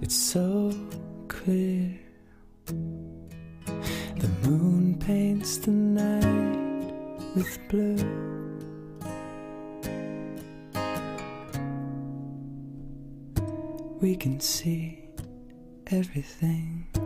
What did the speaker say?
it's so clear. The moon paints the night with blue. We can see everything.